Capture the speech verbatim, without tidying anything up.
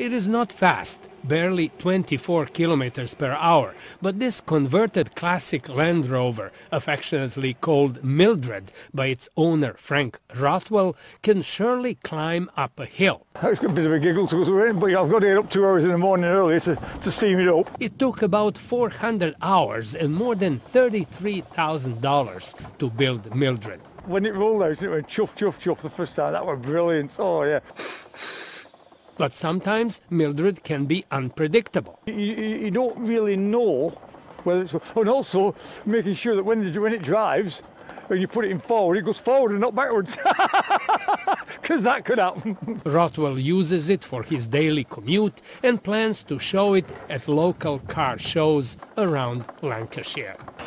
It is not fast, barely twenty-four kilometers per hour, but this converted classic Land Rover, affectionately called Mildred by its owner Frank Rothwell, can surely climb up a hill. It's a bit of a giggle to go through it, but I've got to get up two hours in the morning early to, to steam it up. It took about four hundred hours and more than thirty-three thousand dollars to build Mildred. When it rolled out, it went chuff, chuff, chuff the first time. That was brilliant. Oh, yeah. But sometimes Mildred can be unpredictable. You, you, you don't really know whether it's... And also making sure that when, the, when it drives, when you put it in forward, it goes forward and not backwards. Because that could happen. Rothwell uses it for his daily commute and plans to show it at local car shows around Lancashire.